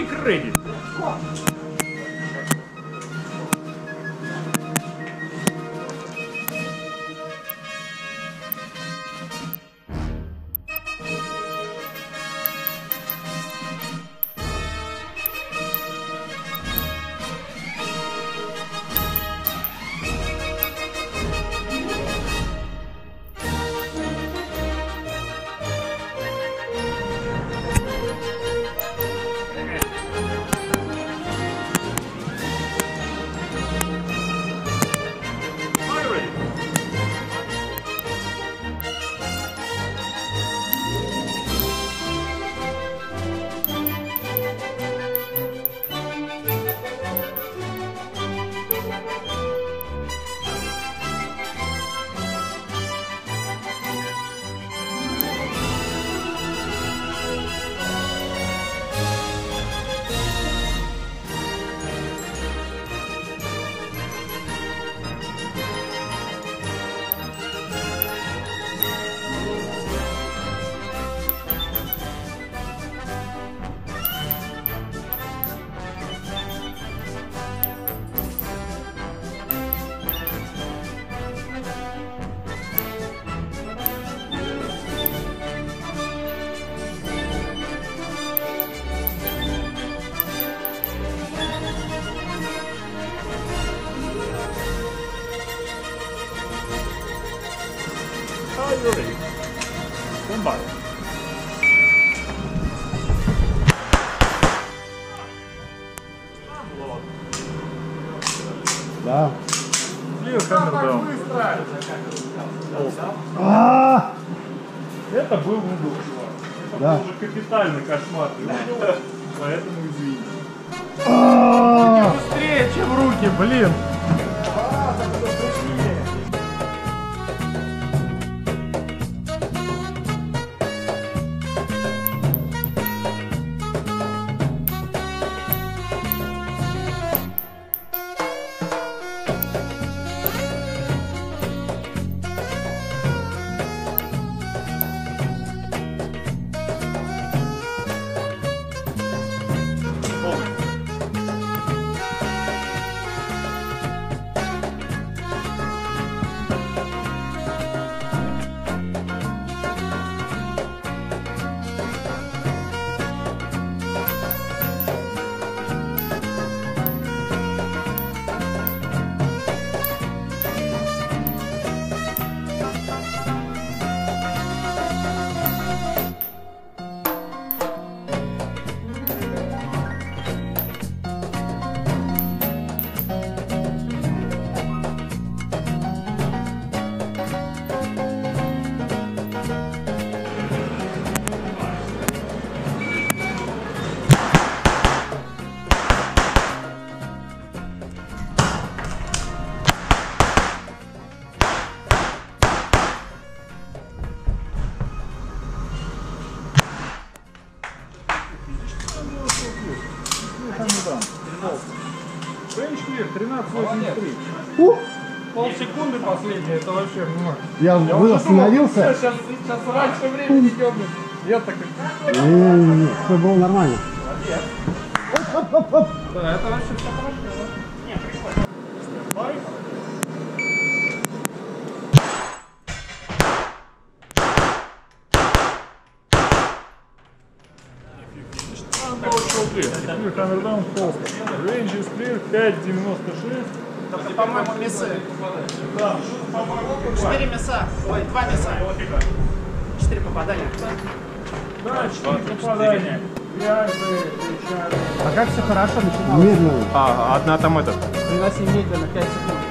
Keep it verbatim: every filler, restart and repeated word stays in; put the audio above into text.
Quick ready. Are you ready? Stand by. Да. Clear hammer down. А, Это был угол. Это Да. был уже капитальный кошмар. Поэтому извини. а. Быстрее, чем руки, блин. тринадцать восемьдесят три. Полсекунды последнее, это вообще. Я, Я вы остановился? Думал, сейчас, сейчас раньше времени ёбнет. Я так как... Не-не-не, все было нормально. Оп-оп-оп-оп. Да, это вообще все хорошо, да? Не, прикольно. Давай. Clear, hammer down, false. Range is clear, пять девяносто шесть. Это, по-моему, мясы. Да. Четыре мяса. Ой, два мяса. Четыре попадания. Да, четыре попадания. А как все хорошо начиналось? Медленно. А, одна там этот. Приноси медленно пять секунд.